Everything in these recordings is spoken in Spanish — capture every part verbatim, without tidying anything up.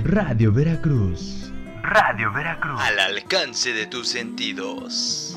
Radio Veracruz. Radio Veracruz. Al alcance de tus sentidos.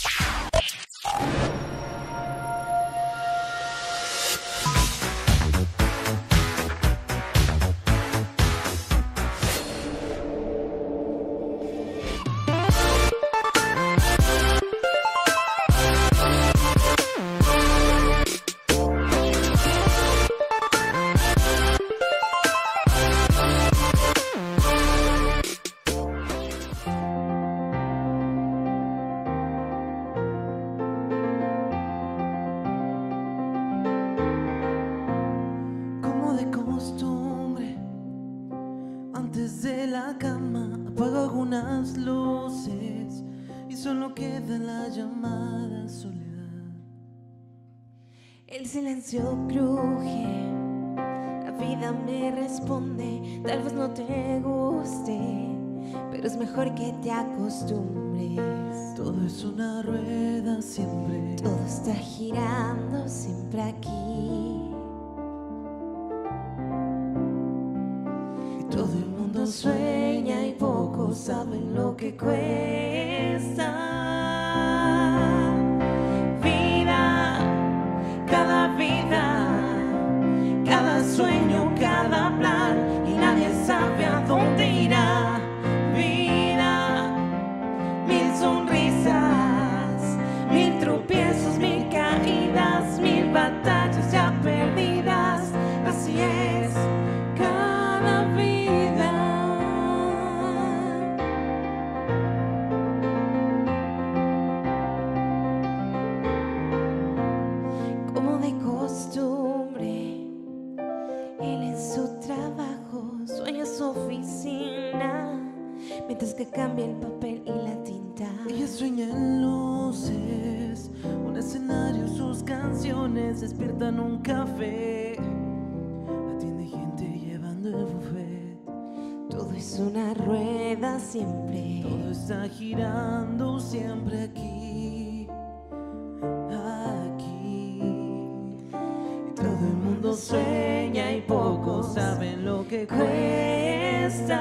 El silencio cruje, la vida me responde, tal vez no te guste, pero es mejor que te acostumbres. Todo es una rueda siempre, todo está girando siempre aquí. Y todo el mundo sueña y pocos saben lo que cuesta. Sueño, cada plan y nadie sabe a dónde irá. Vida, mil sonrisas, mil tropiezos, mil caídas, mil batallas ya perdidas. Así es cada vida. Como de costumbre, él en su trabajo sueña su oficina, mientras que cambia el papel y la tinta. Ella sueña en luces, un escenario, sus canciones despiertan un café. Atiende gente llevando el buffet. Todo es una rueda siempre, todo está girando siempre aquí. Sueña y pocos saben lo que cuesta.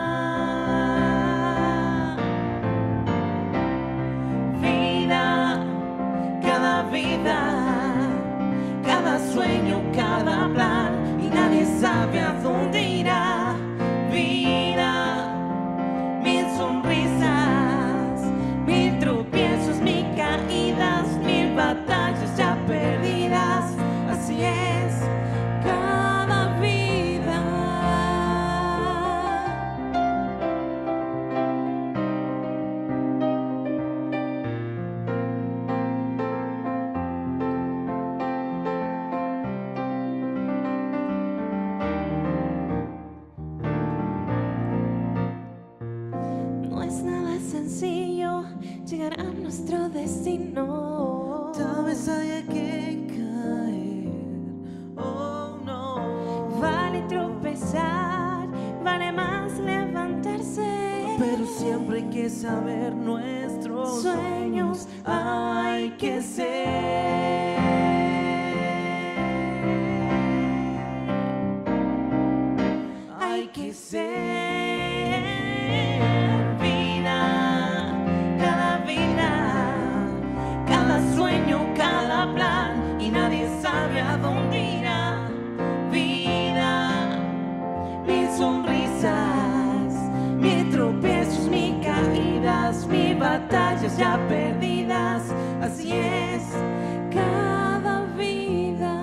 Vida, cada vida, cada sueño, cada plan y nadie sabe a dónde irá. Vida, mil sonrisas, mil tropiezos, mil caídas, mil batallas ya perdidas. Así es cada vida. No es nada sencillo llegar a nuestro destino. Tal vez haya que caer, oh no. Vale tropezar, vale más levantarse. Pero siempre hay que saber nuestros sueños, hay que ser. Hay que ser. Vida, cada vida, cada sueño, cada plan y nadie sabe a dónde irá. Vida, mil sonrisas, mil tropiezos, mil caídas, mil batallas ya perdidas. Así es cada vida.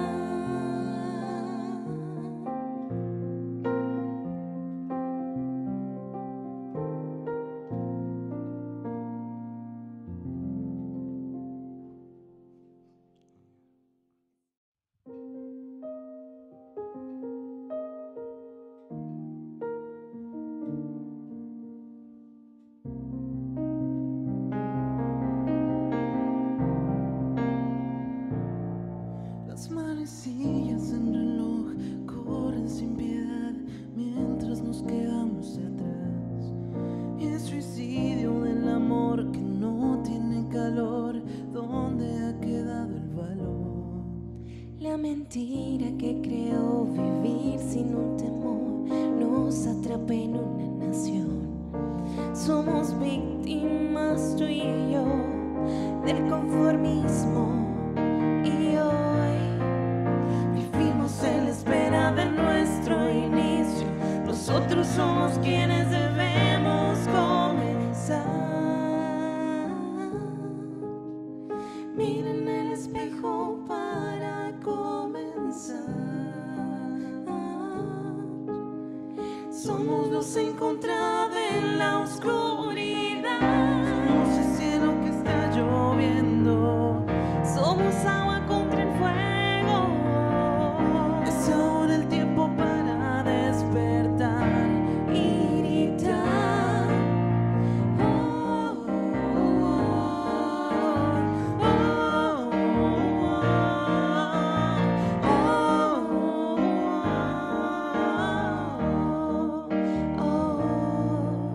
Las manecillas en reloj corren sin piedad mientras nos quedamos atrás. Y el suicidio del amor que no tiene calor, ¿dónde ha quedado el valor? La mentira que creó vivir sin un temor nos atrapa. atrape en una nación. Somos víctimas tú y yo del conformismo, y hoy vivimos en la espera de nuestro inicio. Nosotros somos quienes debemos comenzar. Mira en el espejo para comenzar. Somos luz encontrada en la oscuridad. Somos el cielo que está lloviendo. Somos agua contra el fuego. Es ahora el tiempo para despertar y gritar. Oh, oh, oh, oh, oh, oh.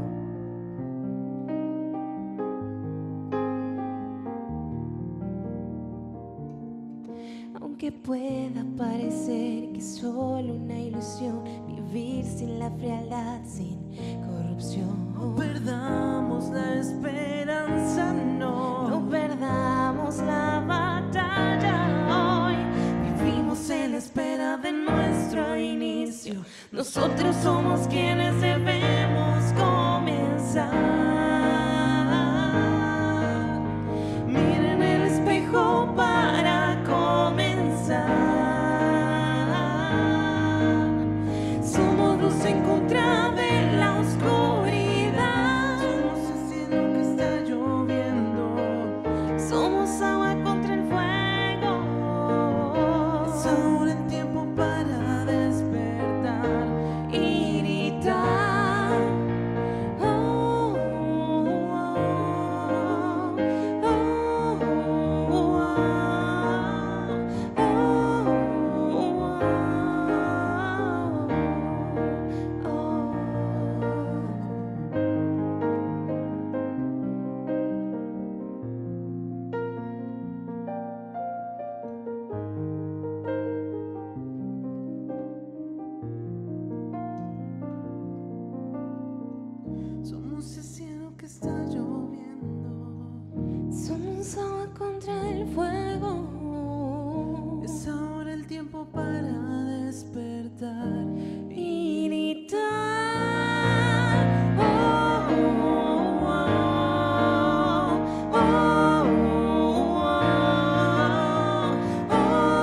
Aunque pueda parecer que es solo una ilusión vivir sin la frialdad, sin corrupción, No perdamos la esperanza, no. no perdamos la batalla hoy. Vivimos en la espera de nuestro inicio. Nosotros somos quienes debemos comenzar. Miren el espejo para comenzar. Somos luz encontrada en la oscuridad. Somos el cielo que está lloviendo. Somos agua contra el fuego. Es ahora el tiempo para despertar Y gritar. Oh, oh, oh, oh, oh, oh, oh. Somos el cielo que está lloviendo. Somos agua contra el fuego. Es ahora el tiempo para despertar Y gritar. Oh, oh, oh, oh, oh,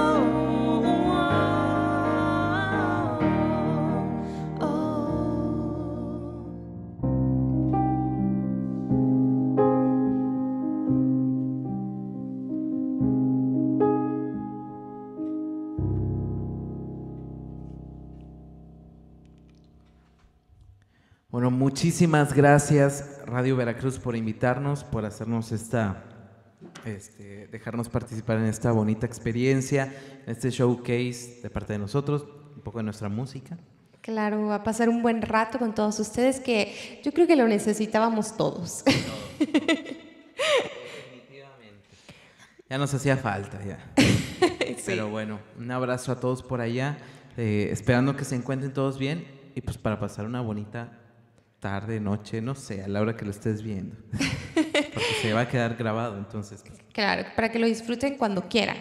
oh, oh, oh. Bueno, muchísimas gracias Radio Veracruz por invitarnos, por hacernos esta, este, dejarnos participar en esta bonita experiencia, en este showcase de parte de nosotros, un poco de nuestra música. Claro, a pasar un buen rato con todos ustedes, que yo creo que lo necesitábamos todos. Definitivamente. Ya nos hacía falta, ya. Sí. Pero bueno, un abrazo a todos por allá, eh, esperando que se encuentren todos bien y pues para pasar una bonita tarde, noche, no sé, a la hora que lo estés viendo. Porque se va a quedar grabado, entonces. Claro, para que lo disfruten cuando quieran.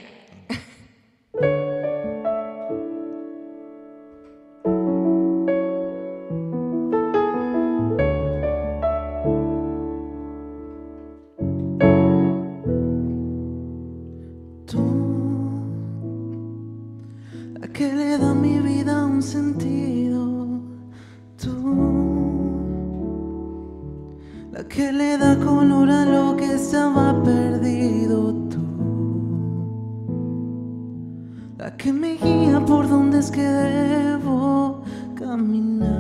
tú, la que le da a mi vida un sentido. Tú, la que le da color a lo que estaba perdido. Tú, la que me guía por donde es que debo caminar.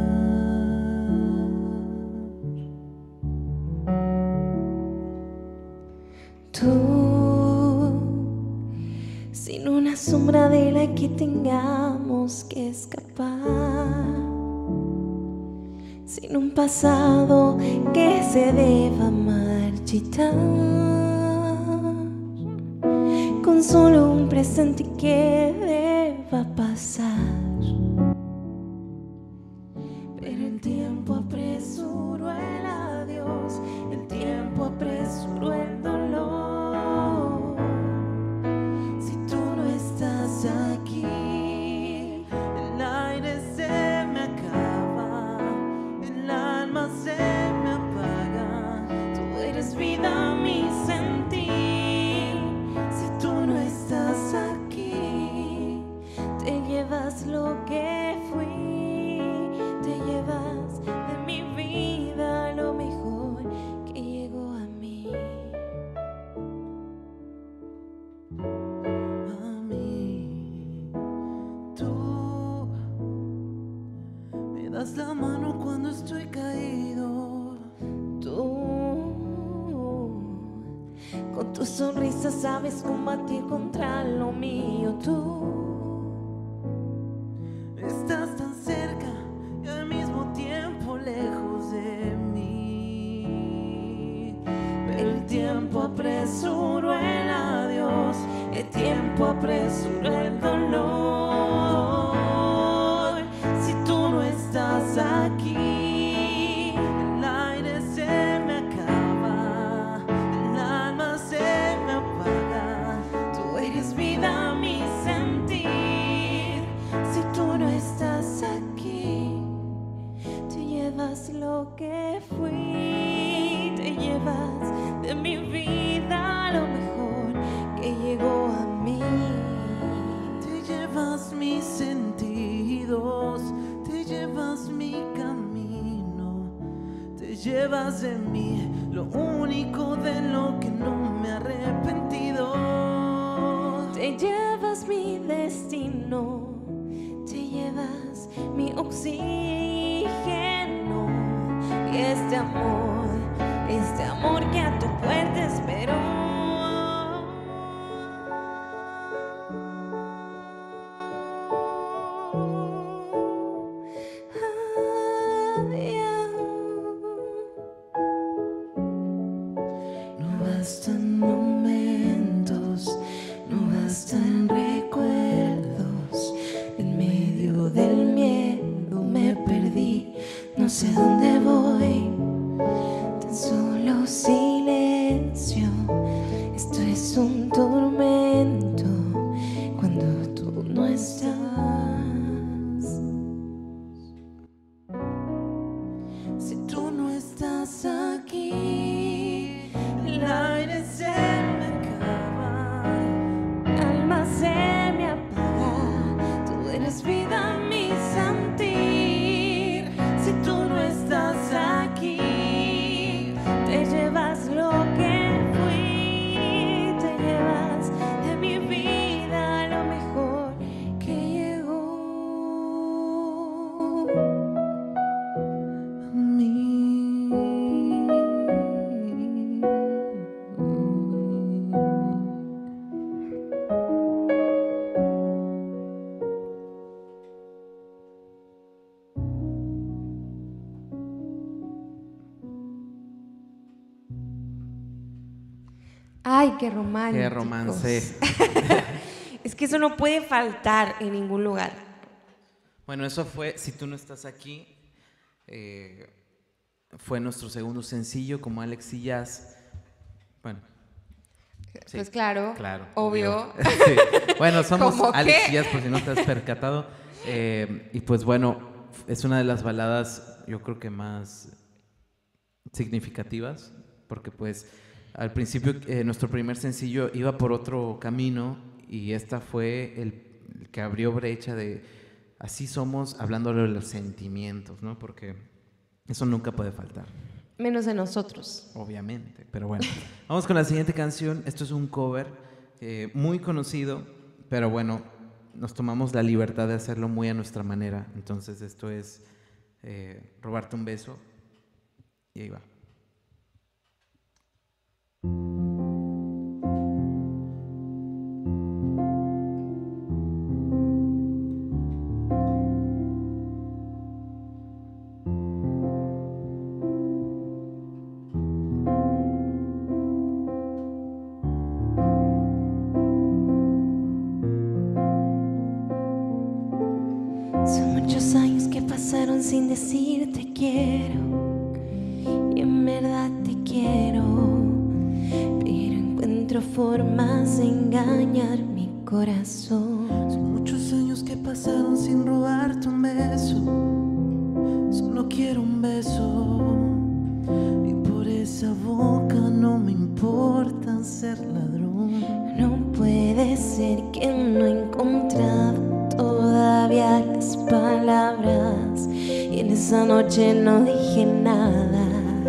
Tú, sin una sombra de la que tengamos que escapar, sin un pasado que se deba marchitar, con solo un presente que deba pasar. Pero el tiempo vida, mi sentir. Si tú no estás aquí, te llevas lo que fui, te llevas de mi vida lo mejor que llegó a mí. A mí, tú me das la mano cuando estoy caído. Tú, con tu sonrisa sabes combatir contra lo mío. Tú estás tan cerca y al mismo tiempo lejos de mí. Pero el tiempo apresuró el adiós, el tiempo apresuró el dolor. Si tú no estás aquí, El aire se me acaba, el alma se me apaga. tú eres vida, mi sentir. Si tú no estás aquí, te llevas lo que fui, te llevas de mi vida lo mejor que llegó a mí. Te llevas mis sentidos, te llevas mi camino, te llevas de mí lo único de lo que no me he arrepentido. Te llevas mi destino, te llevas mi oxígeno y este amor, este amor que a tu puerta esperó. No bastan momentos, no bastan recuerdos. En medio del miedo me perdí, no sé dónde voy. Tan solo silencio, esto es un tormento cuando tú no estás. Si tú no estás aquí, el aire se me acaba. Alma se me apaga, tú eres vida, mi sentir. Si tú no estás aquí, te llevas lo que fui, te llevas de mi vida lo mejor que llegó A mí. Ay, qué romántico. Qué romance. Es que eso no puede faltar en ningún lugar. Bueno, eso fue Si tú no estás aquí. eh, fue nuestro segundo sencillo como Alex y Jazz. Bueno. sí, Pues claro, claro, obvio. Sí. Bueno, somos ¿Cómo Alex qué? y Jazz, por si no te has percatado. Eh, y pues bueno, es una de las baladas, yo creo que más significativas, porque pues al principio eh, nuestro primer sencillo iba por otro camino y esta fue el, el que abrió brecha de así somos, hablándole de los sentimientos, ¿no? Porque eso nunca puede faltar, Menos de nosotros. obviamente. Pero bueno, vamos con la siguiente canción. Esto es un cover eh, muy conocido, pero bueno, nos tomamos la libertad de hacerlo muy a nuestra manera. Entonces esto es eh, Robarte un beso. Y ahí va. Son muchos años que pasaron sin decir te quiero, y en verdad te quiero, pero encuentro formas de engañar mi corazón. Son muchos años que pasaron sin robarte un beso. Solo quiero un beso y por esa boca no a ser ladrón. No puede ser que no he encontrado todavía las palabras y en esa noche no dije nada.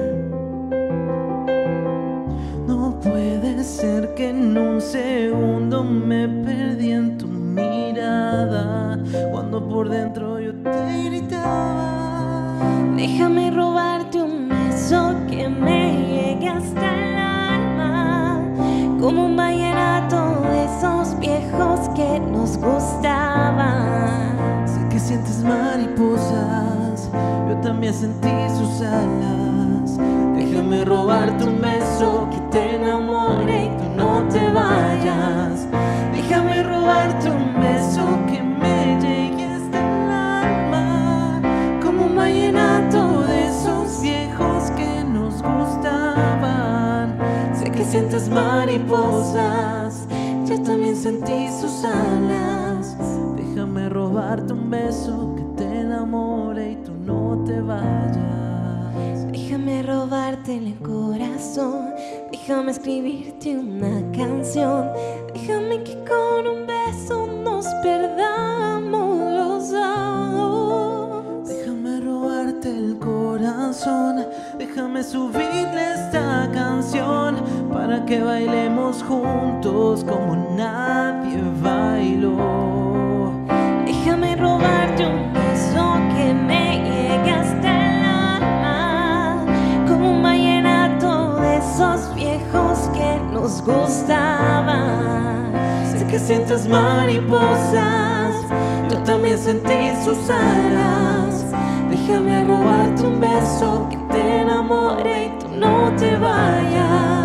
No puede ser que en un segundo me perdí en tu mirada, cuando por dentro yo te gritaba. Déjame robarte un beso que me llegue hasta el alma, como un vallenato de esos viejos que nos gustaban. Sé que sientes mariposas, yo también sentí sus alas. Déjame robarte un beso que te enamore y tú no te vayas. Déjame robarte un beso que me llegue hasta el alma, como un vallenato de esos viejos que nos gustaban. Sé que sientes mariposas, yo también sentí sus alas. Déjame robarte un beso que te enamore y tú no te vayas. Déjame robarte el corazón, déjame escribirte una canción, déjame que con un beso nos perdamos los dos. Déjame robarte el corazón, déjame subirle esta canción para que bailemos juntos como nadie bailó. Déjame robarte un beso que me llegue hasta el alma, como un vallenato de esos viejos que nos gustaban. Sé que sientes mariposas, yo también sentí sus alas. Déjame robarte un beso que te enamore y tú no te vayas.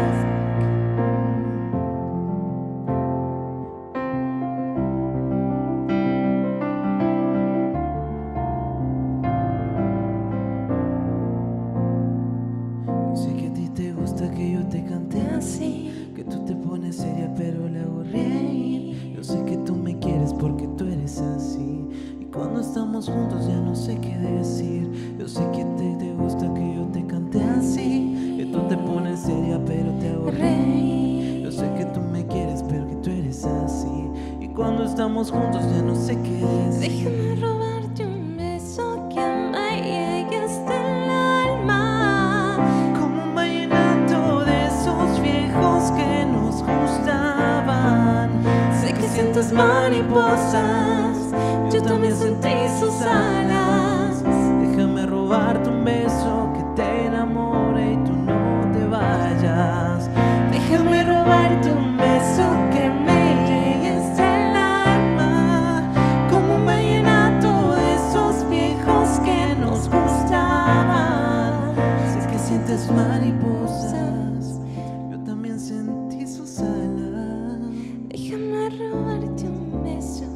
Sé que a ti te gusta que yo te cante así, que tú te pones seria pero le hago reír. Yo sé que tú me quieres porque tú eres así, y cuando estamos juntos ya no sé qué decir. Yo sé que a ti te gusta que yo te cante así, que tú te pones seria pero te hago reír. Yo sé que tú me quieres pero que tú eres así, y cuando estamos juntos ya no sé qué decir. Déjame robarte un beso que me llegue hasta el alma, Como un vallenato de esos viejos que nos gustaban. Sé que sientes mariposas, yo también sentí sus alas. Déjame robarte un beso que te enamore y tú no te vayas. Déjame robarte un beso que me llegue hasta el alma, como un vallenato de esos viejos que nos gustaban. Sé que sientes mariposas, yo también sentí sus alas. déjame robarte un beso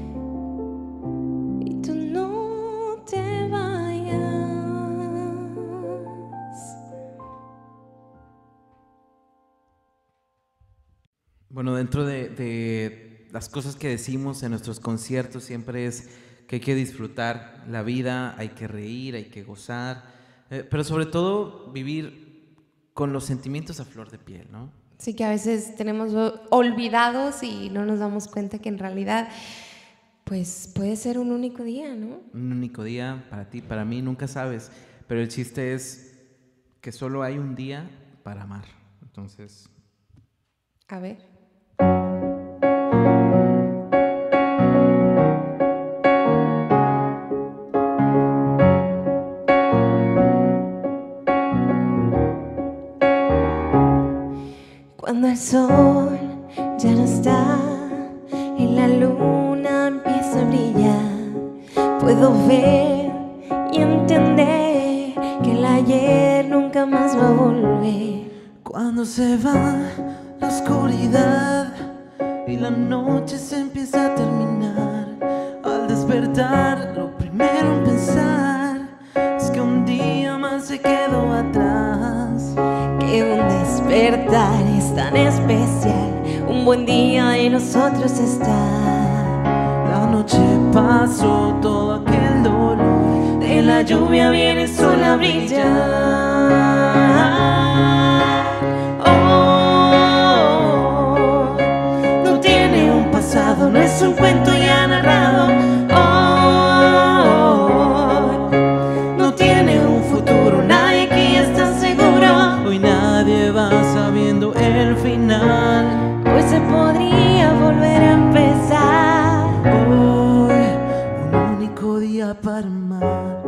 y tú no te vayas. Bueno, dentro de, de las cosas que decimos en nuestros conciertos siempre es que hay que disfrutar la vida, hay que reír, hay que gozar, eh, pero sobre todo vivir con los sentimientos a flor de piel, ¿no? Sí, que a veces tenemos o- olvidados y no nos damos cuenta que en realidad pues puede ser un único día, ¿no? Un único día para ti, para mí, nunca sabes, pero el chiste es que solo hay un día para amar. Entonces, A ver. Cuando el sol ya no está y la luna empieza a brillar, puedo ver y entender que el ayer nunca más va a volver. Cuando se va la oscuridad y la noche se empieza a terminar, al despertar lo primero en pensar es que un día más se quedó atrás. Que un despertar es tan especial, un buen día en nosotros está. La noche pasó, todo aquel dolor, de la lluvia viene el sol a brillar. Oh, el final. Hoy se podría volver a empezar. Hoy, un único día para amar.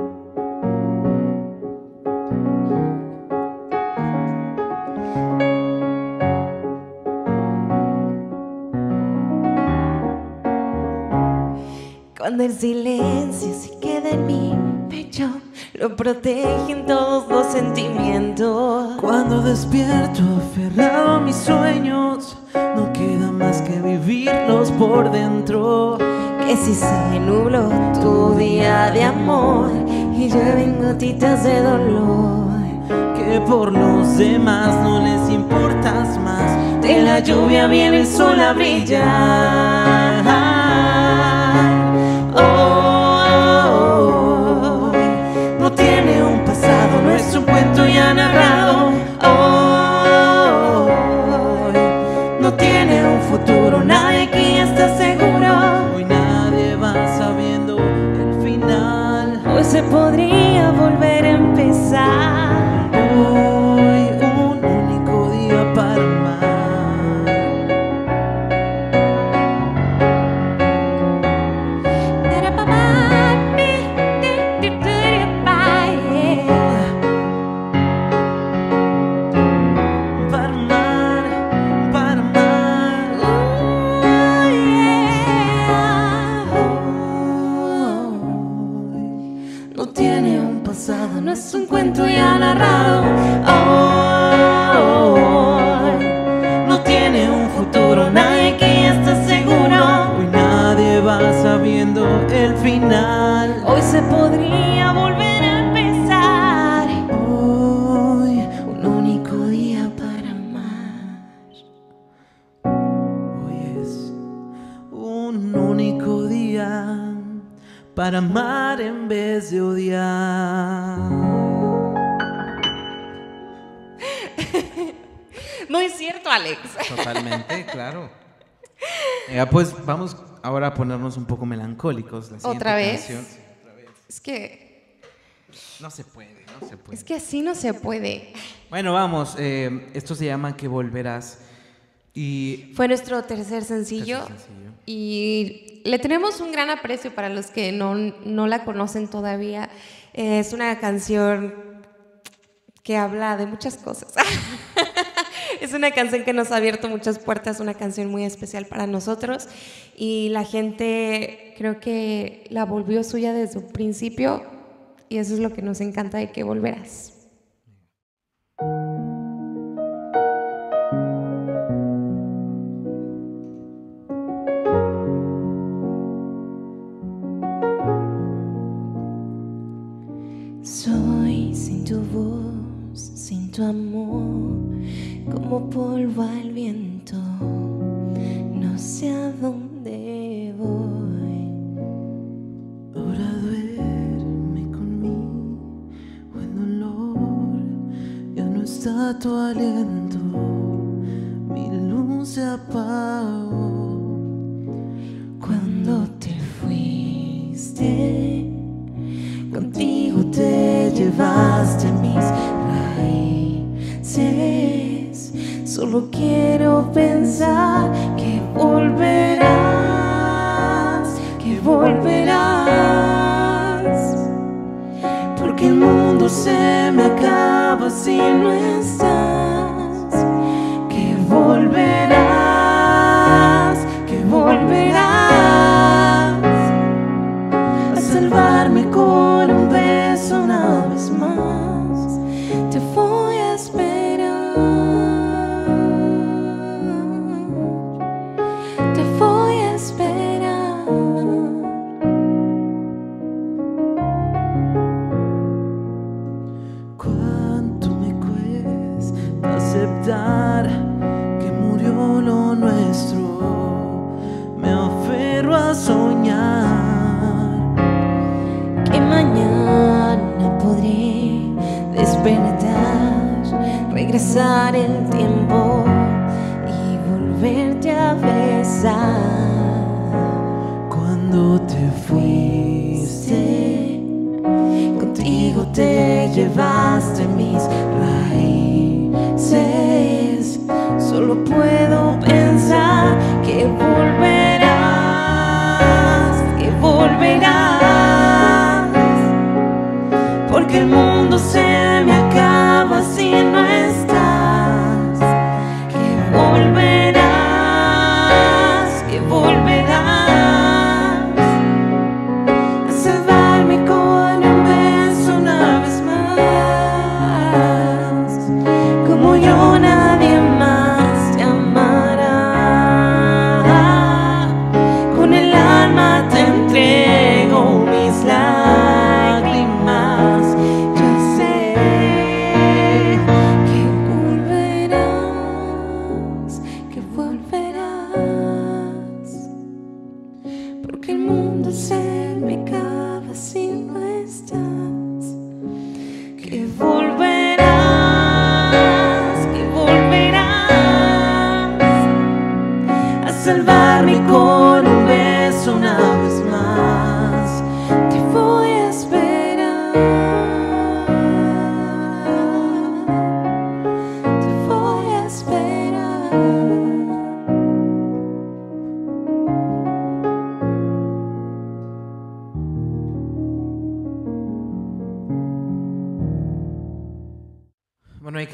Cuando el silencio se queda en mi pecho, lo protegen todos los sentimientos. Cuando despierto aferrado a mis sueños, no queda más que vivirlos por dentro. Que si se nubló tu día de amor y llueven gotitas de dolor, que por los demás no les importas más, de la lluvia viene el sol a brillar. Oh, oh, oh, no tiene un pasado, no es un cuento ya narrado. Oh, oh, no tiene un futuro, nadie aquí está seguro. Hoy nadie va sabiendo el final. Hoy se podría volver a empezar. Hoy un único día para amar. No es un cuento ya narrado. Oh, no tiene un futuro, nadie aquí está seguro. Hoy nadie va sabiendo el final. Hoy se podría volver a empezar. Hoy un único día para amar. Hoy es un único día para amar en vez de odiar. No es cierto, Alex. Totalmente, claro. Eh, pues vamos ahora a ponernos un poco melancólicos. La ¿Otra vez? Canción. Es que... No se puede, no se puede. Es que así no se puede. Bueno, vamos. Eh, esto se llama Que Volverás. Y fue nuestro tercer sencillo, tercer sencillo. Y le tenemos un gran aprecio para los que no, no la conocen todavía. Eh, es una canción que habla de muchas cosas. Es una canción que nos ha abierto muchas puertas, una canción muy especial para nosotros y la gente creo que la volvió suya desde un principio y eso es lo que nos encanta de Que Volverás. Soy sin tu voz, sin tu amor, como polvo al viento, no sé a dónde voy. Ahora duerme conmigo, el dolor ya no está tu aliento, mi luz se apagó. Cuando te fuiste, contigo te llevaste mis raíces. Solo quiero pensar que volverás, que volverás. Porque el mundo se me acaba si no estás. Que volverás, que volverás a salvarme con un beso una vez más. Te voy a esperar, te voy a esperar. Cuánto me cuesta aceptar que murió lo nuestro, me aferro a soñar que mañana podré despertar, regresar el tiempo y volverte a besar. Cuando te fuiste, contigo te llevaste mis raíces. Solo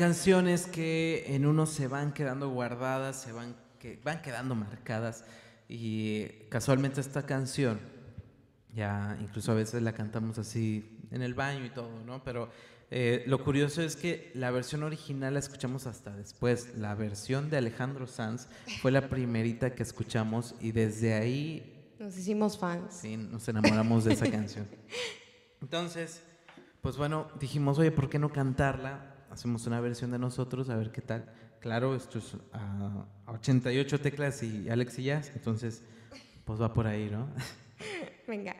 canciones que en uno se van quedando guardadas, se van, que van quedando marcadas. Y casualmente esta canción, ya incluso a veces la cantamos así en el baño y todo, ¿no? Pero eh, lo curioso es que la versión original la escuchamos hasta después. La versión de Alejandro Sanz fue la primerita que escuchamos y desde ahí nos hicimos fans. Sí, nos enamoramos de esa canción. Entonces, pues bueno, dijimos, oye, ¿por qué no cantarla? Hacemos una versión de nosotros, a ver qué tal. Claro, esto es a uh, ochenta y ocho teclas y Alex y Jazz, entonces pues va por ahí, ¿no? Venga.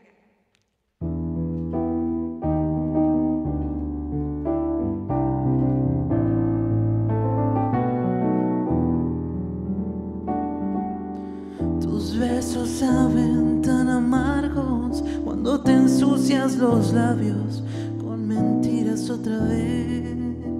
Tus besos saben tan amargos cuando te ensucias los labios con mentiras otra vez.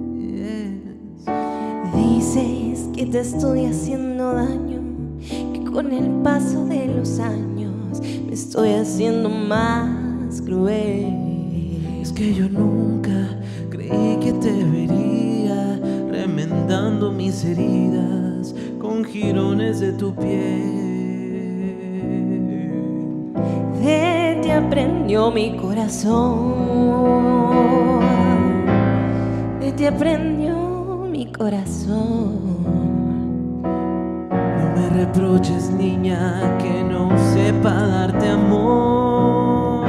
Dices que te estoy haciendo daño, que con el paso de los años me estoy haciendo más cruel. Es que yo nunca creí que te vería remendando mis heridas con jirones de tu piel. De ti aprendió mi corazón, de ti aprendió mi corazón. No me reproches, niña, que no sepa darte amor.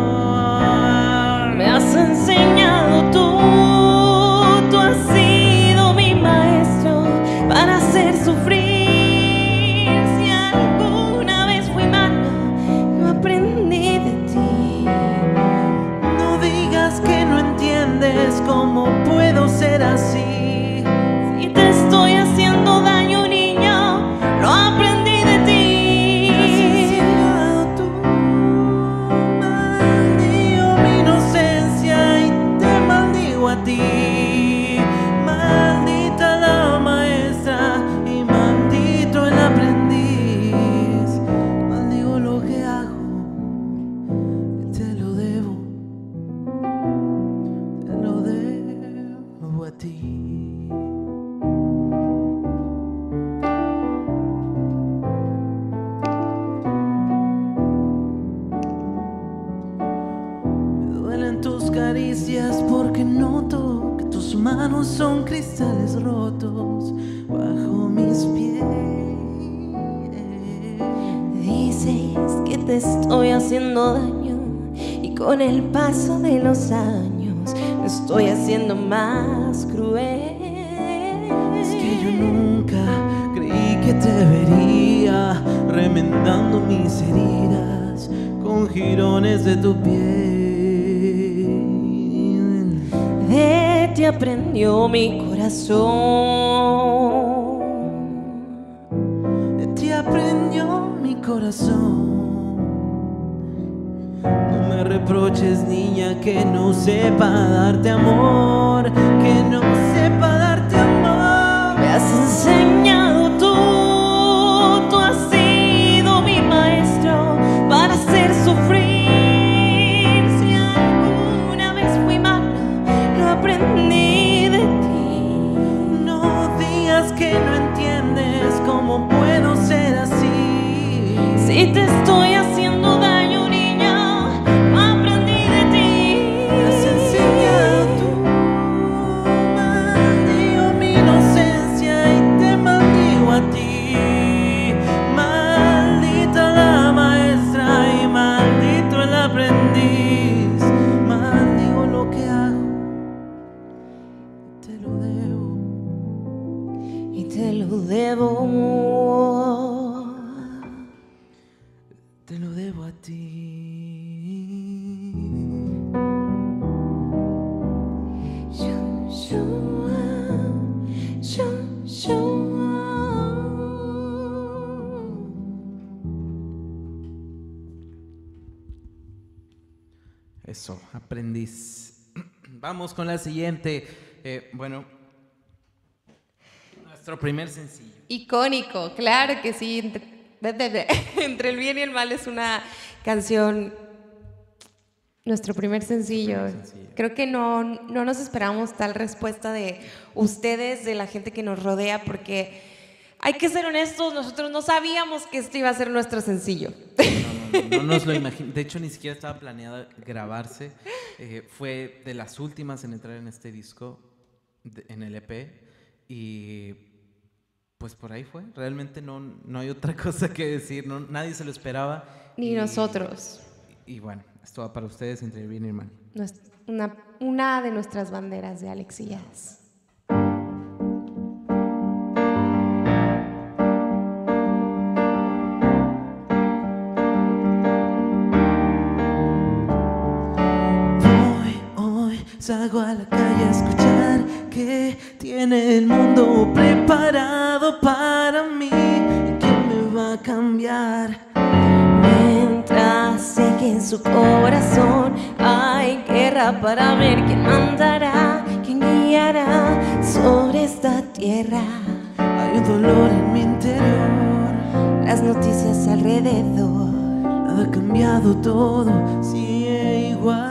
Me has enseñado tú, tú has sido mi maestro para hacer sufrir. Si alguna vez fui mala, lo aprendí de ti. No digas que no entiendes cómo puedo ser así. Si te estoy haciendo daño, niño, lo aprendí de ti. Me has enseñado tú, maldigo mi inocencia y te maldigo a ti. Maldita la maestra y maldito el aprendiz. Maldigo lo que hago y te lo debo, te lo debo a ti. Caricias porque noto que tus manos son cristales rotos bajo mis pies. Dices que te estoy haciendo daño y con el paso de los años me estoy haciendo más cruel. Es que yo nunca creí que te vería remendando mis heridas con jirones de tu piel. De ti aprendió mi corazón, de ti aprendió mi corazón. No me reproches, niña, que no sepa darte amor, que no sepa darte amor. me has enseñado tú, tú has sido mi maestro para hacer sufrir. Si alguna vez fui mala, lo aprendí de ti. No digas que no entiendes cómo puedo ser así. Si te estoy haciendo daño, niña, lo aprendí de ti. Me has enseñado tú, maldigo mi inocencia y te maldigo a ti. Maldita la maestra y maldito el aprendiz. Maldigo lo que hago, te lo debo. Y te lo debo, te lo debo a ti. Shoo, shoo, ah, shoo, shoo, ah. Eso, aprendiz. Vamos con la siguiente. Eh, bueno, nuestro primer sencillo. Icónico, claro que sí. Entre, de, de, de, entre el bien y el mal es una canción Nuestro primer sencillo. Primer sencillo. Creo que no, no nos esperamos tal respuesta de ustedes, de la gente que nos rodea, porque hay que ser honestos, nosotros no sabíamos que este iba a ser nuestro sencillo. No, no, no, no nos lo imagino. De hecho, ni siquiera estaba planeado grabarse. Eh, fue de las últimas en entrar en este disco, de, en el E P. Y pues por ahí fue. Realmente no, no hay otra cosa que decir. No, nadie se lo esperaba. Ni y, nosotros. Y, y bueno, esto va para ustedes entre el bien y el mal. Una, una de nuestras banderas de Alex y Jazz. Salgo a la calle a escuchar que tiene el mundo preparado para mí. ¿Quién me va a cambiar? Mientras sé que en su corazón hay guerra para ver quién mandará, quién guiará sobre esta tierra. Hay un dolor en mi interior, las noticias alrededor. Nada ha cambiado, todo sigue igual.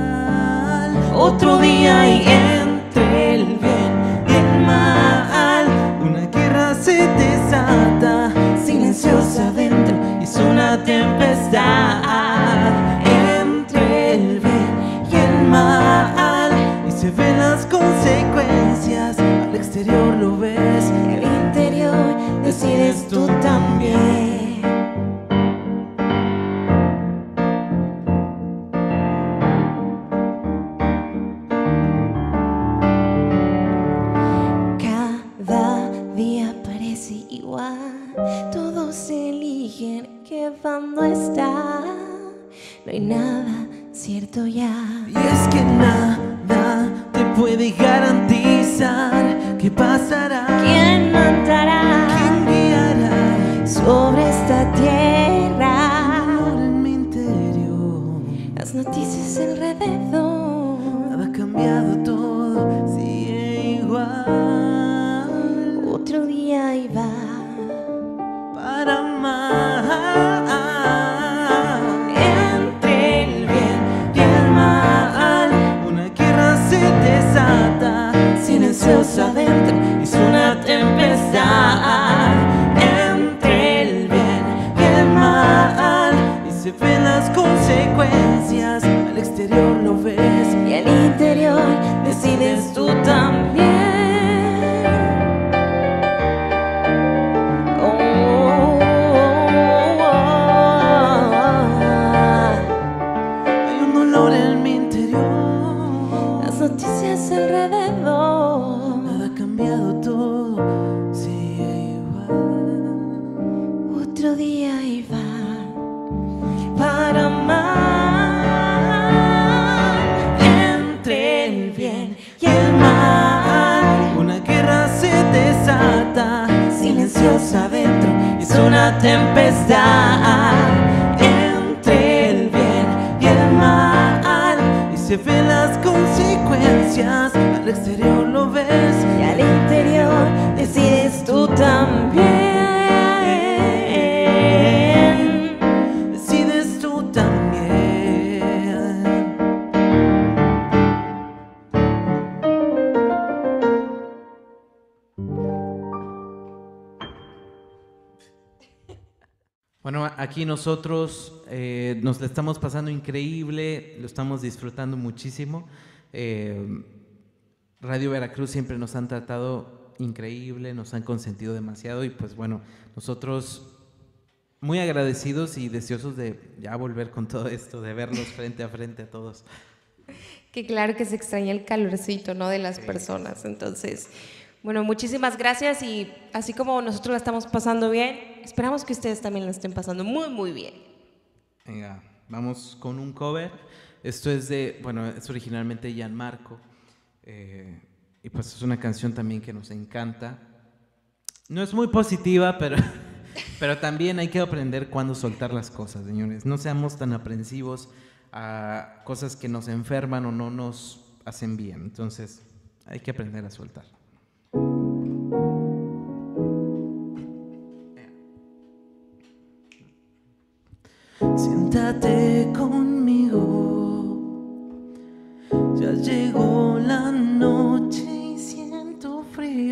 Otro día y entre el bien y el mal, una guerra se desata, silenciosa adentro, es una tempestad. entre el bien y el mal, y se ven las consecuencias, al exterior lo ves, y al interior decides tú también. Todos eligen qué bando está. No hay nada cierto ya. Y es que nada te puede garantizar qué pasará, ¿Quién mandará? quién guiará sobre esta tierra? Amor en mi interior, las noticias alrededor. nada ha cambiado, todo sigue igual. Otro día iba para amar, entre el bien y el mal, una guerra se desata, silenciosa adentro, es una tempestad. entre el bien y el mal, mal, y se ven las consecuencias, al exterior lo ves, y al interior decides tú también. Noticias alrededor, nada ha cambiado, todo sigue igual. otro día iba para amar, entre el bien y el mal, una guerra se desata, silenciosa adentro, es una tempestad. entre el bien y el mal, y se ven las consecuencias, al exterior lo ves, y al interior decides tú también. decides tú también. Bueno, aquí nosotros eh, nos la estamos pasando increíble, lo estamos disfrutando muchísimo. Eh, Radio Veracruz siempre nos han tratado increíble, nos han consentido demasiado y pues bueno, nosotros muy agradecidos y deseosos de ya volver con todo esto, de verlos frente a frente a todos. Que claro que se extraña el calorcito, ¿no?, de las Sí. personas. Entonces, bueno, muchísimas gracias y así como nosotros la estamos pasando bien, esperamos que ustedes también la estén pasando muy, muy bien. Venga, vamos con un cover. Esto es de, bueno, es originalmente Gianmarco. Eh, y pues es una canción también que nos encanta. No es muy positiva, pero, pero también hay que aprender cuándo soltar las cosas, señores. No seamos tan aprensivos a cosas que nos enferman o no nos hacen bien. Entonces, hay que aprender a soltar. Siéntate conmigo,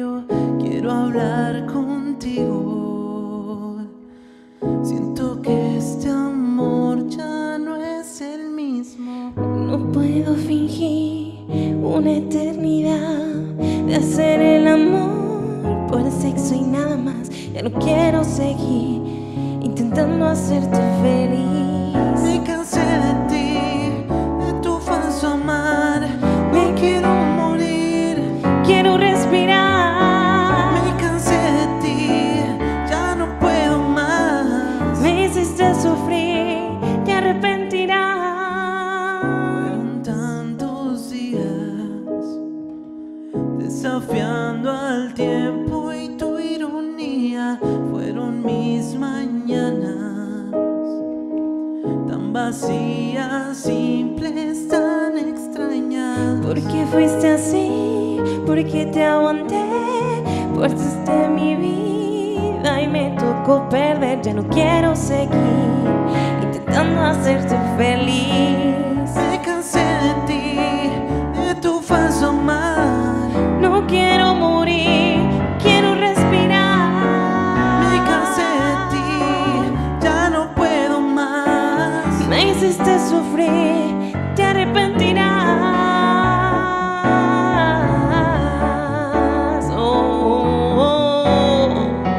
yo quiero hablar contigo. Siento que este amor ya no es el mismo. No puedo fingir una eternidad de hacer el amor por el sexo y nada más. Ya no quiero seguir intentando hacerte feliz. Me cansé de ti, de tu falso amar. Me quiero morir, quiero respirar. Me cansé de ti, ya no puedo más. Me hiciste sufrir, te arrepentirás. Fueron tantos días desafiando al tiempo y tu ironía. Fueron mis mañanas tan vacías, simples, tan extrañas. ¿Por qué fuiste así? ¿Por qué te aguanté? Pusiste mi vida y me tocó perder. Ya no quiero seguir intentando hacerte feliz. Me cansé de ti, de tu falso amar. No quiero morir, quiero respirar. Me cansé de ti, ya no puedo más. Me hiciste sufrir, te arrepentirás. Oh, oh, oh.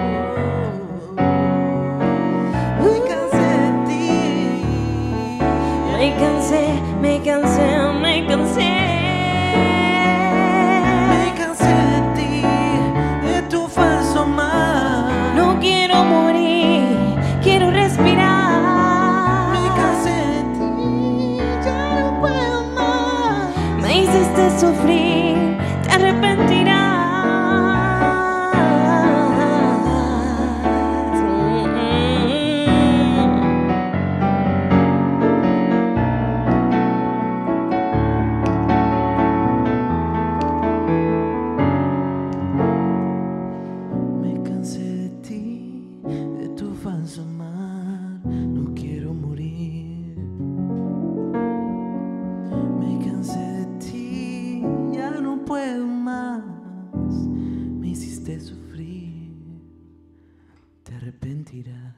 Me cansé de ti. Me cansé, me cansé, me cansé. Me cansé de ti, de tu falso amar. No quiero morir, quiero respirar. Me cansé de ti, ya no puedo más. Me hiciste sufrir, te arrepentirás. Me cansé de ti, de tu falso amar. No quiero morir. Me cansé de ti, ya no puedo más. Me hiciste sufrir, te arrepentirás.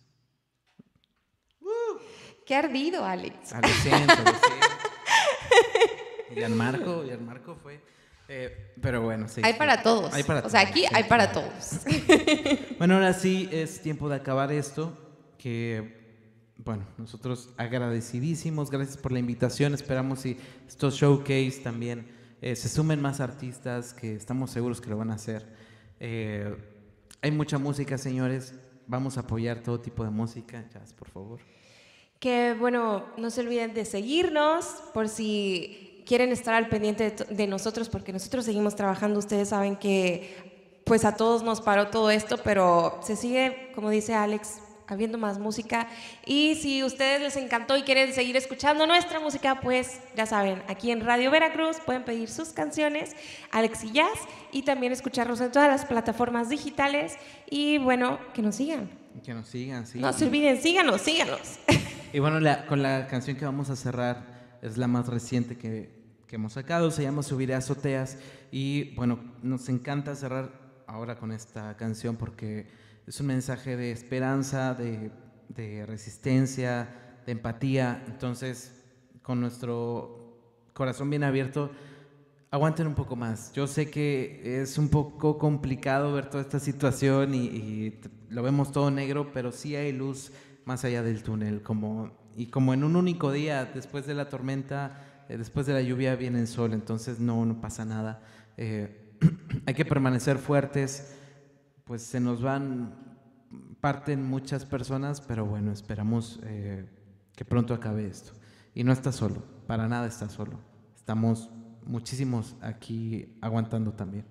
Qué ardido, Alex. Ah, lo siento, lo siento. Gianmarco, Gianmarco fue. eh, pero bueno, sí. Hay sí. para todos. Hay para o sea, todos, aquí sí, hay para claro. todos. Bueno, ahora sí es tiempo de acabar esto. Que, bueno, nosotros agradecidísimos. Gracias por la invitación. Esperamos si estos showcase también eh, se sumen más artistas, que estamos seguros que lo van a hacer. Eh, hay mucha música, señores. Vamos a apoyar todo tipo de música. Jazz, por favor. Que bueno, no se olviden de seguirnos por si quieren estar al pendiente de, de nosotros, porque nosotros seguimos trabajando. Ustedes saben que pues a todos nos paró todo esto, pero se sigue, como dice Alex, habiendo más música. Y si a ustedes les encantó y quieren seguir escuchando nuestra música, pues ya saben, aquí en Radio Veracruz pueden pedir sus canciones, Alex y Jazz, y también escucharnos en todas las plataformas digitales. Y bueno, que nos sigan. Que nos sigan, sí. No se olviden, síganos, síganos. Y bueno, la, con la canción que vamos a cerrar es la más reciente que, que hemos sacado, se llama Subiré a Azoteas. Y bueno, nos encanta cerrar ahora con esta canción porque es un mensaje de esperanza, de, de resistencia, de empatía. Entonces, con nuestro corazón bien abierto, aguanten un poco más. Yo sé que es un poco complicado ver toda esta situación y, y lo vemos todo negro, pero sí hay luz más allá del túnel, como, y como en un único día, después de la tormenta, eh, después de la lluvia viene el sol, entonces no, no pasa nada. Eh, hay que permanecer fuertes, pues se nos van, parten muchas personas, pero bueno, esperamos eh, que pronto acabe esto. Y no estás solo, para nada estás solo, estamos muchísimos aquí aguantando también.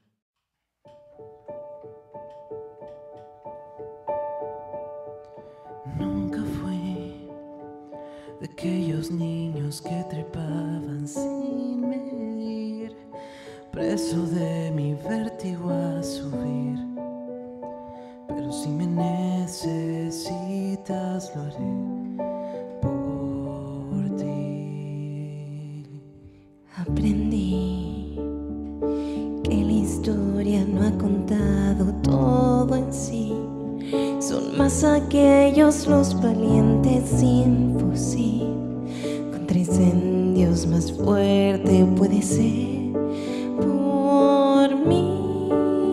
Nunca fui de aquellos niños que trepaban sin medir, preso de mi vértigo a subir. Pero si me necesitas, lo haré por ti. Aprendí que la historia no me ha contado todo en sí. Son más aquellos los valientes sin fusil. Contra incendios más fuerte puede ser por mí.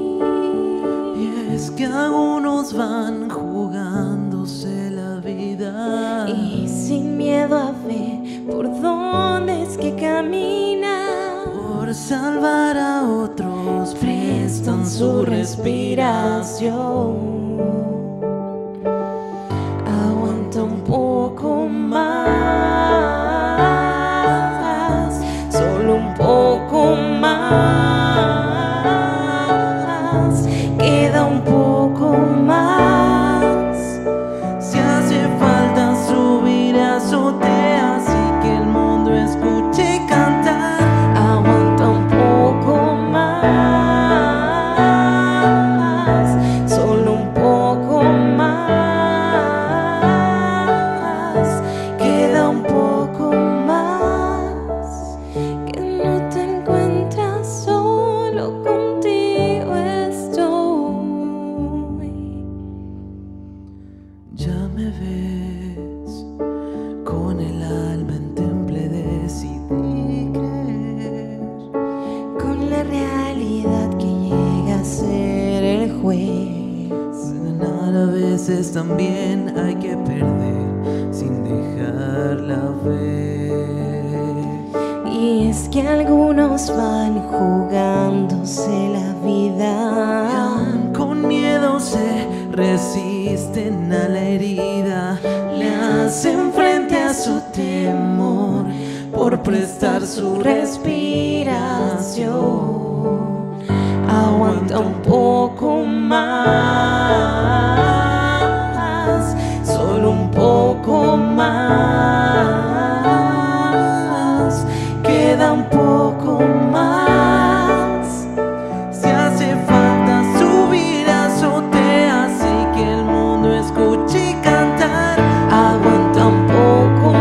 Y es que algunos van jugándose la vida y sin miedo a ver por dónde es que camina. Por salvar a otros prestan su respiración. Aguanta un poco más, solo un poco más, queda un poco más. Si hace falta subir a azoteas y que el mundo escuche cantar, aguanta un poco más, solo un poco más. También hay que perder sin dejar la fe. Y es que algunos van jugándose la vida y aún con miedo se resisten a la herida. Le hacen frente a su temor por prestar su respiración. Aguanta un poco más, solo un poco más, queda un poco más. Si hace falta subir a azoteas y que el mundo escuche cantar, aguanta un poco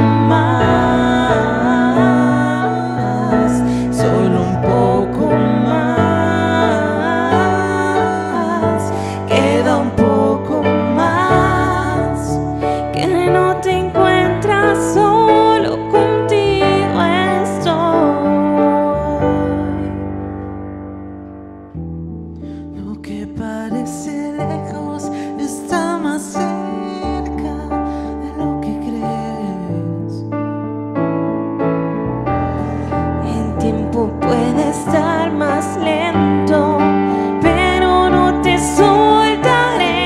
más, solo un poco más, queda un poco más. Que no te encuentras solo, contigo estoy. Lo que parece lejos está más cerca de lo que crees. El tiempo puede estar más lento, pero no te soltaré.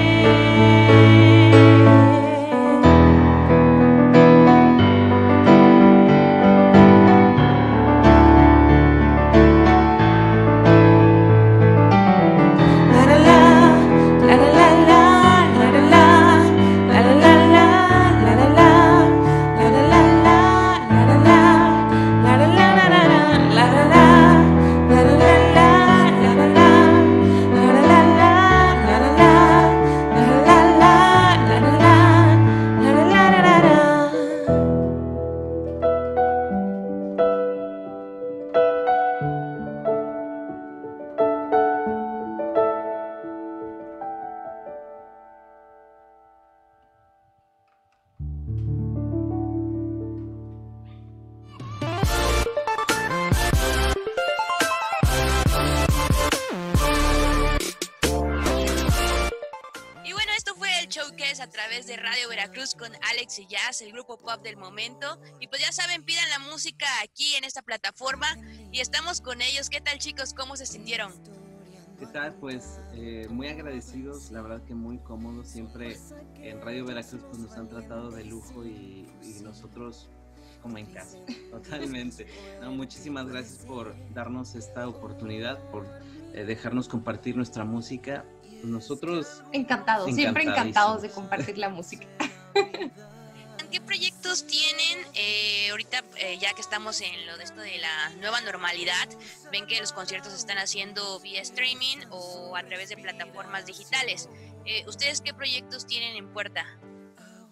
A través de Radio Veracruz con Alex y Jazz, el grupo pop del momento. Y pues ya saben, pidan la música aquí en esta plataforma y estamos con ellos. ¿Qué tal, chicos? ¿Cómo se sintieron? ¿Qué tal? Pues eh, muy agradecidos, la verdad que muy cómodos. Siempre en Radio Veracruz pues nos han tratado de lujo y, y nosotros como en casa, totalmente. No, muchísimas gracias por darnos esta oportunidad, por eh, dejarnos compartir nuestra música. Nosotros encantados, siempre encantados de compartir la música. ¿Qué proyectos tienen eh, ahorita, eh, ya que estamos en lo de esto de la nueva normalidad? Ven que los conciertos se están haciendo vía streaming o a través de plataformas digitales. Eh, ¿Ustedes qué proyectos tienen en puerta?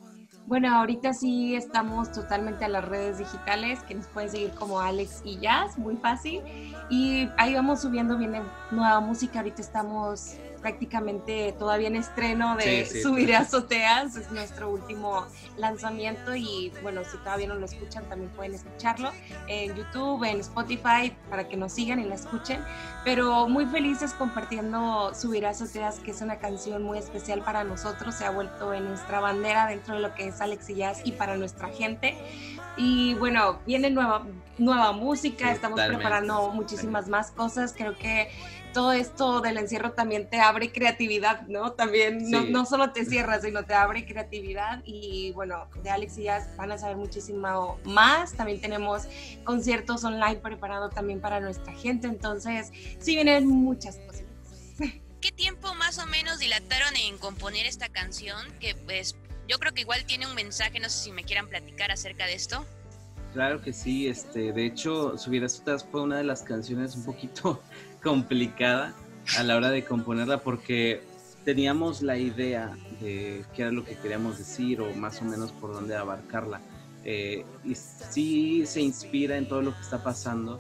Bueno, ahorita sí estamos totalmente a las redes digitales, que nos pueden seguir como Alex y Jazz, muy fácil. Y ahí vamos subiendo, viene nueva música, ahorita estamos prácticamente todavía en estreno de sí, sí, Subiré a Azoteas, es nuestro último lanzamiento y bueno, si todavía no lo escuchan también pueden escucharlo en YouTube, en Spotify, para que nos sigan y la escuchen, pero muy felices compartiendo Subiré a Azoteas, que es una canción muy especial para nosotros, se ha vuelto en nuestra bandera dentro de lo que es Alex y Jazz y para nuestra gente. Y bueno, viene nueva, nueva música, sí, estamos preparando muchísimas sí. más cosas, creo que todo esto del encierro también te abre creatividad, ¿no? También sí. no, no solo te cierras, sino te abre creatividad y bueno, de Alex y Jazz van a saber muchísimo más, también tenemos conciertos online preparados también para nuestra gente, entonces sí vienen muchas cosas. ¿Qué tiempo más o menos dilataron en componer esta canción? Que pues yo creo que igual tiene un mensaje, no sé si me quieran platicar acerca de esto. Claro que sí, este, de hecho, Subiré a Azoteas fue una de las canciones un poquito complicada a la hora de componerla porque teníamos la idea de qué era lo que queríamos decir o más o menos por dónde abarcarla. Eh, y sí se inspira en todo lo que está pasando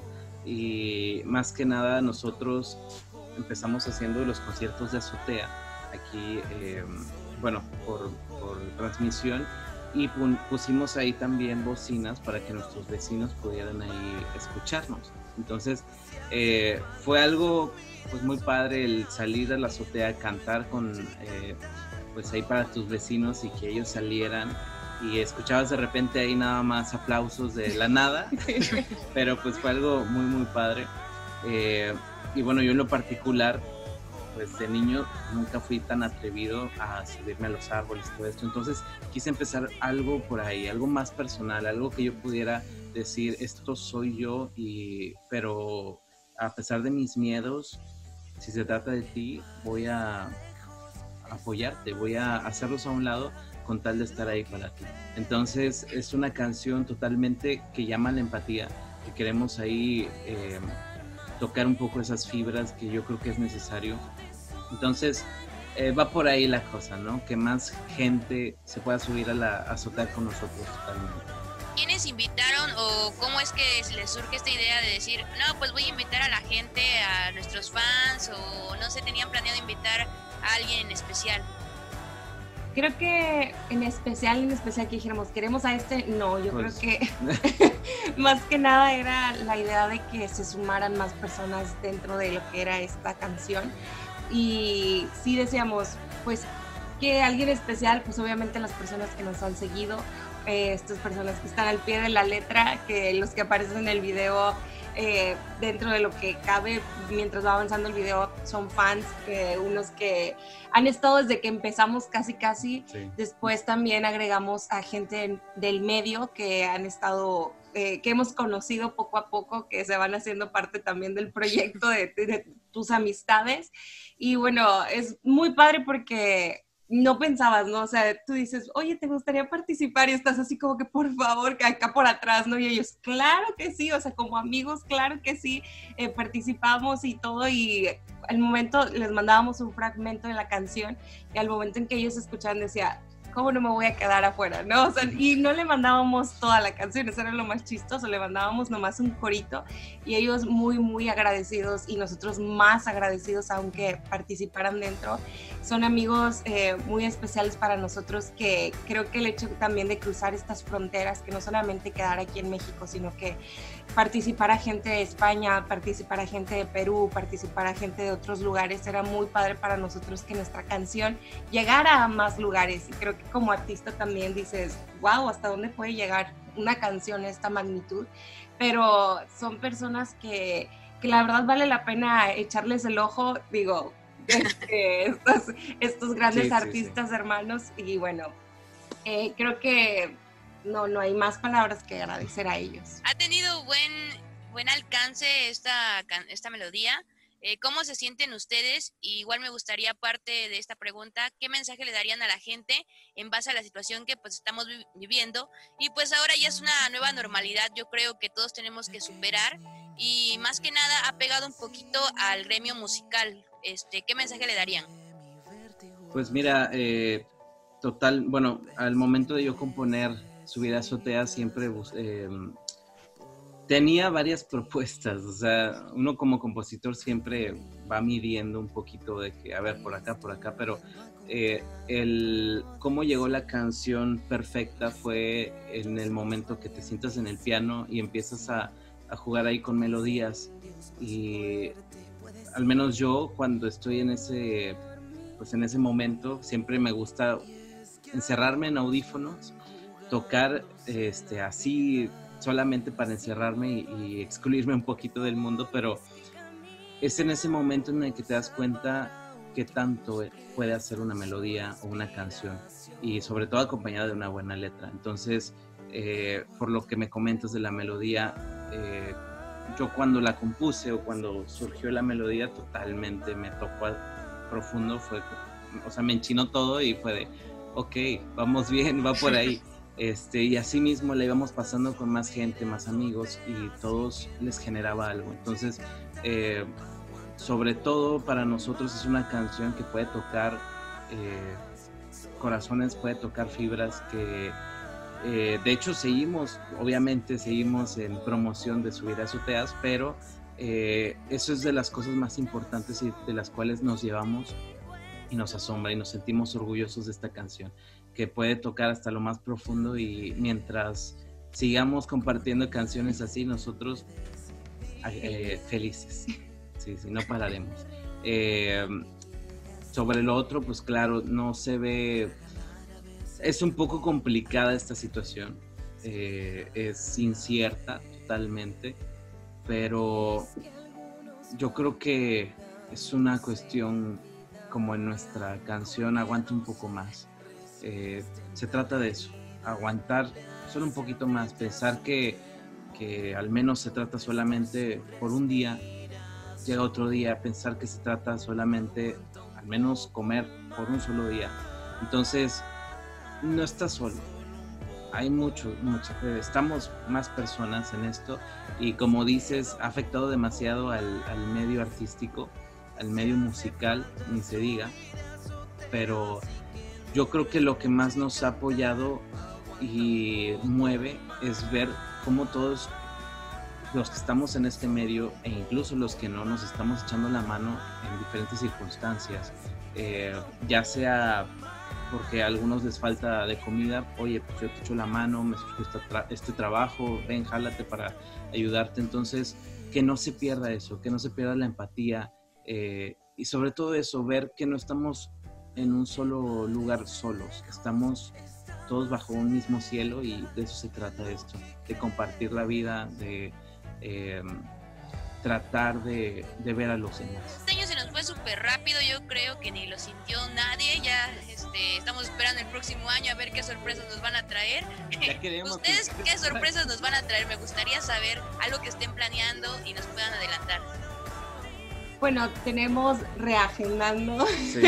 y más que nada nosotros empezamos haciendo los conciertos de azotea aquí, eh, bueno, por, por transmisión. Y pusimos ahí también bocinas para que nuestros vecinos pudieran ahí escucharnos. Entonces eh, fue algo pues muy padre el salir a la azotea, cantar con eh, pues ahí para tus vecinos y que ellos salieran y escuchabas de repente ahí nada más aplausos de la nada, pero pues fue algo muy muy padre. Eh, y bueno, yo en lo particular pues de niño nunca fui tan atrevido a subirme a los árboles y todo esto, entonces quise empezar algo por ahí, algo más personal, algo que yo pudiera decir, esto soy yo, y, pero a pesar de mis miedos, si se trata de ti, voy a apoyarte, voy a hacerlos a un lado con tal de estar ahí para ti. Entonces es una canción totalmente que llama a la empatía, que queremos ahí eh, tocar un poco esas fibras que yo creo que es necesario. Entonces eh, va por ahí la cosa, ¿no? Que más gente se pueda subir a la azotea con nosotros totalmente. ¿Quiénes invitaron o cómo es que les surge esta idea de decir, no, pues voy a invitar a la gente, a nuestros fans, o no sé, tenían planeado invitar a alguien en especial? Creo que en especial, en especial que dijéramos, ¿queremos a este? No, yo pues... creo que más que nada era la idea de que se sumaran más personas dentro de lo que era esta canción. Y sí decíamos, pues, que alguien especial, pues obviamente las personas que nos han seguido, eh, estas personas que están al pie de la letra, que los que aparecen en el video, eh, dentro de lo que cabe, mientras va avanzando el video, son fans, eh, unos que han estado desde que empezamos casi casi, sí. Después también agregamos a gente del medio que han estado, eh, que hemos conocido poco a poco, que se van haciendo parte también del proyecto de, de, de tus amistades, y bueno, es muy padre porque no pensabas, ¿no? O sea, tú dices, oye, ¿te gustaría participar? Y estás así como que, por favor, que acá por atrás, ¿no? Y ellos, claro que sí, o sea, como amigos, claro que sí, eh, participamos y todo, y al momento les mandábamos un fragmento de la canción, y al momento en que ellos escuchaban decía, ¿cómo no me voy a quedar afuera? ¿No? O sea, y no le mandábamos toda la canción, eso era lo más chistoso, le mandábamos nomás un corito, y ellos muy, muy agradecidos, y nosotros más agradecidos aunque participaran dentro. Son amigos eh, muy especiales para nosotros, que creo que el hecho también de cruzar estas fronteras, que no solamente quedar aquí en México, sino que participar a gente de España, participar a gente de Perú, participar a gente de otros lugares, era muy padre para nosotros que nuestra canción llegara a más lugares, y creo que como artista también dices, wow, ¿hasta dónde puede llegar una canción de esta magnitud? Pero son personas que, que la verdad vale la pena echarles el ojo, digo, este, estos, estos grandes sí, artistas sí, sí. hermanos, y bueno, eh, creo que no, no hay más palabras que agradecer a ellos. Ha tenido buen, buen alcance esta, esta melodía. Eh, ¿Cómo se sienten ustedes? Y igual me gustaría, aparte de esta pregunta, ¿qué mensaje le darían a la gente en base a la situación que pues estamos vi- viviendo? Y pues ahora ya es una nueva normalidad, yo creo que todos tenemos que superar, y más que nada ha pegado un poquito al gremio musical. Este, ¿qué mensaje le darían? Pues mira, eh, total, bueno, al momento de yo componer Subir a Azotea siempre eh, tenía varias propuestas, o sea, uno como compositor siempre va midiendo un poquito de que, a ver, por acá, por acá, pero eh, el cómo llegó la canción perfecta fue en el momento que te sientas en el piano y empiezas a, a jugar ahí con melodías, y al menos yo cuando estoy en ese, pues en ese momento siempre me gusta encerrarme en audífonos, tocar este, así solamente para encerrarme y, y excluirme un poquito del mundo, pero es en ese momento en el que te das cuenta qué tanto puede hacer una melodía o una canción, y sobre todo acompañada de una buena letra. Entonces, eh, por lo que me comentas de la melodía, eh, yo cuando la compuse o cuando surgió la melodía totalmente me tocó profundo, fue, o sea, me enchinó todo y fue de, ok, vamos bien, va por ahí. Este, y así mismo la íbamos pasando con más gente, más amigos, y todos les generaba algo. Entonces, eh, sobre todo para nosotros es una canción que puede tocar eh, corazones, puede tocar fibras, que eh, de hecho seguimos, obviamente seguimos en promoción de Subir a Azoteas, pero eh, eso es de las cosas más importantes y de las cuales nos llevamos y nos asombra y nos sentimos orgullosos de esta canción, que puede tocar hasta lo más profundo, y mientras sigamos compartiendo canciones así, nosotros eh, felices, sí, sí, no pararemos. Eh, sobre lo otro, pues claro, no se ve, es un poco complicada esta situación, eh, es incierta totalmente, pero yo creo que es una cuestión, como en nuestra canción, aguanta un poco más. Eh, se trata de eso, aguantar solo un poquito más, pensar que, que al menos se trata solamente por un día, llega otro día, pensar que se trata solamente, al menos comer por un solo día. Entonces, no estás solo, hay mucho, mucho, estamos más personas en esto, y como dices, ha afectado demasiado al, al medio artístico, al medio musical, ni se diga, pero yo creo que lo que más nos ha apoyado y mueve es ver cómo todos los que estamos en este medio, e incluso los que no, nos estamos echando la mano en diferentes circunstancias, eh, ya sea porque a algunos les falta de comida, oye, pues yo te echo la mano, me surgió este, tra- este trabajo, ven, jálate para ayudarte. Entonces, que no se pierda eso, que no se pierda la empatía, eh, y sobre todo eso, ver que no estamos en un solo lugar solos, que estamos todos bajo un mismo cielo, y de eso se trata esto, de compartir la vida, de eh, tratar de, de ver a los demás. Este año se nos fue súper rápido, yo creo que ni lo sintió nadie, ya este, estamos esperando el próximo año a ver qué sorpresas nos van a traer. ¿Ustedes qué sorpresas nos van a traer? Me gustaría saber algo que estén planeando y nos puedan adelantar. Bueno, tenemos reagendando sí.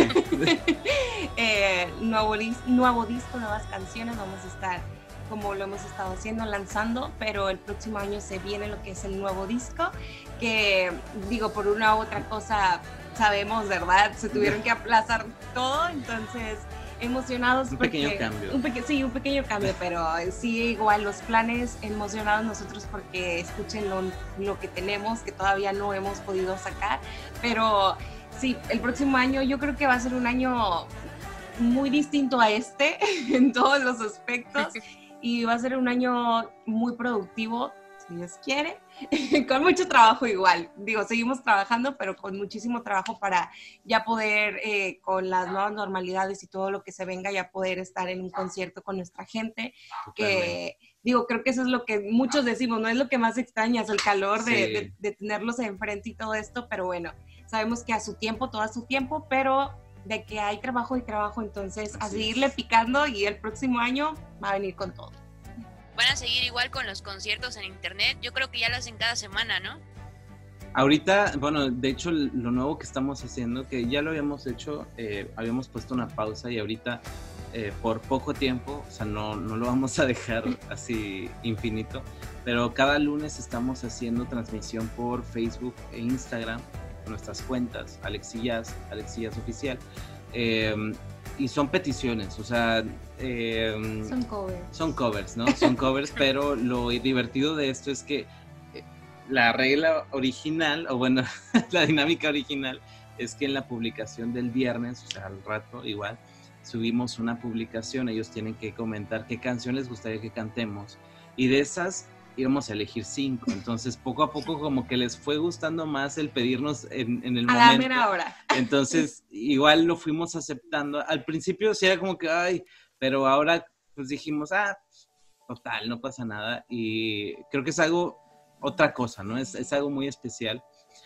eh, nuevo, nuevo disco, nuevas canciones, vamos a estar, como lo hemos estado haciendo, lanzando, pero el próximo año se viene lo que es el nuevo disco, que digo, por una u otra cosa, sabemos, ¿verdad? Se tuvieron que aplazar todo, entonces emocionados. Un porque, pequeño cambio. Un peque, sí, un pequeño cambio, pero sí, igual los planes, emocionados nosotros porque escuchen lo, lo que tenemos, que todavía no hemos podido sacar, pero sí, el próximo año yo creo que va a ser un año muy distinto a este en todos los aspectos, y va a ser un año muy productivo, si Dios quiere, con mucho trabajo igual. Digo, seguimos trabajando, pero con muchísimo trabajo para ya poder, eh, con las nuevas normalidades y todo lo que se venga, ya poder estar en un concierto con nuestra gente. Que, digo, creo que eso es lo que muchos decimos, no es lo que más extrañas, el calor de, sí. de, de tenerlos enfrente y todo esto, pero bueno, sabemos que a su tiempo, todo a su tiempo, pero de que hay trabajo y trabajo, entonces a seguirle picando, y el próximo año va a venir con todo. Van a seguir igual con los conciertos en internet, yo creo que ya lo hacen cada semana, ¿no? Ahorita, bueno, de hecho lo nuevo que estamos haciendo, que ya lo habíamos hecho, eh, habíamos puesto una pausa, y ahorita eh, por poco tiempo, o sea, no, no lo vamos a dejar así infinito, pero cada lunes estamos haciendo transmisión por Facebook e Instagram, nuestras cuentas, Alexillas, Alexillas Oficial, eh, y son peticiones, o sea... Eh, son covers. Son covers, ¿no? Son covers, pero lo divertido de esto es que la regla original, o bueno, la dinámica original, es que en la publicación del viernes, o sea, al rato igual, subimos una publicación, ellos tienen que comentar qué canción les gustaría que cantemos, y de esas íbamos a elegir cinco, entonces poco a poco como que les fue gustando más el pedirnos en, en el a momento. A la mera hora. Entonces, igual lo fuimos aceptando. Al principio sí era como que, ay, pero ahora pues dijimos, ah, total, no pasa nada, y creo que es algo... otra cosa, ¿no? Es, es algo muy especial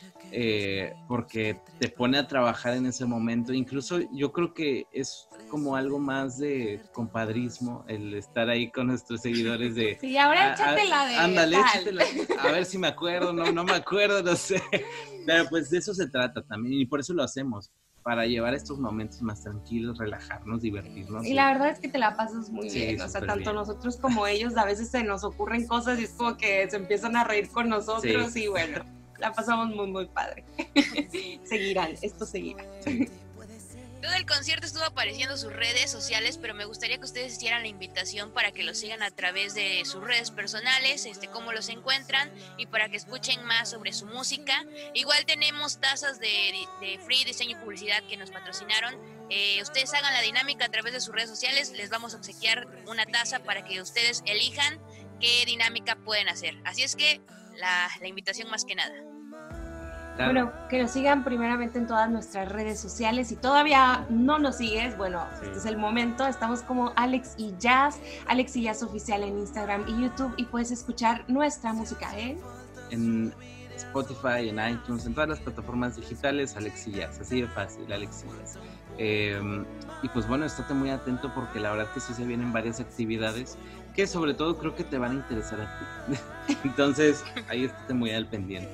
eh, porque te pone a trabajar en ese momento. Incluso yo creo que es como algo más de compadrismo el estar ahí con nuestros seguidores de... Sí, ahora échatela de... Ándale, tal. échatela. A ver si me acuerdo, no, no me acuerdo, no sé. Pero pues de eso se trata también y por eso lo hacemos. Para llevar estos momentos más tranquilos, relajarnos, divertirnos. Y la verdad es que te la pasas muy sí, bien, o sea, tanto bien. Nosotros como ellos, a veces se nos ocurren cosas y es como que se empiezan a reír con nosotros sí. Y bueno, la pasamos muy, muy padre. Seguirán, esto seguirá. Sí. Todo el concierto estuvo apareciendo en sus redes sociales, pero me gustaría que ustedes hicieran la invitación para que los sigan a través de sus redes personales, este, cómo los encuentran y para que escuchen más sobre su música. Igual tenemos tazas de, de Free Diseño y Publicidad que nos patrocinaron. Eh, ustedes hagan la dinámica a través de sus redes sociales, les vamos a obsequiar una taza para que ustedes elijan qué dinámica pueden hacer. Así es que la, la invitación más que nada. Claro. Bueno, que nos sigan primeramente en todas nuestras redes sociales. Si todavía no nos sigues, bueno, sí. Este es el momento. Estamos como Alex y Jazz, Alex y Jazz Oficial en Instagram y YouTube, y puedes escuchar nuestra música ¿eh? en Spotify, en iTunes, en todas las plataformas digitales, Alex y Jazz, así de fácil, Alex y Jazz. Eh, y pues bueno, estate muy atento porque la verdad que sí se vienen varias actividades que sobre todo creo que te van a interesar a ti. Entonces, ahí estate muy al pendiente.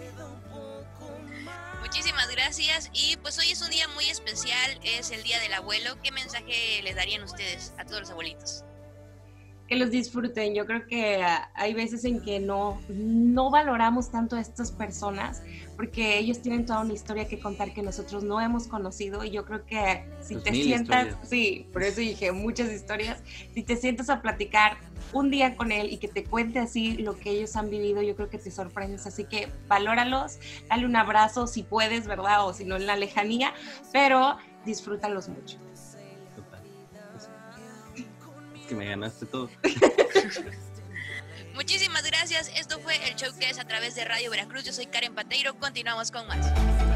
Muchísimas gracias y pues hoy es un día muy especial, es el Día del Abuelo. ¿Qué mensaje les darían ustedes a todos los abuelitos? Que los disfruten. Yo creo que hay veces en que no, no valoramos tanto a estas personas porque ellos tienen toda una historia que contar que nosotros no hemos conocido y yo creo que si pues te sientas, historias. Sí, por eso dije muchas historias, si te sientas a platicar un día con él y que te cuente así lo que ellos han vivido, yo creo que te sorprendes, así que valóralos, dale un abrazo si puedes, ¿verdad? O si no en la lejanía, pero disfrútalos mucho. Que me ganaste todo. Muchísimas gracias. Esto fue el Showcase a través de Radio Veracruz. Yo soy Karen Pateiro. Continuamos con más.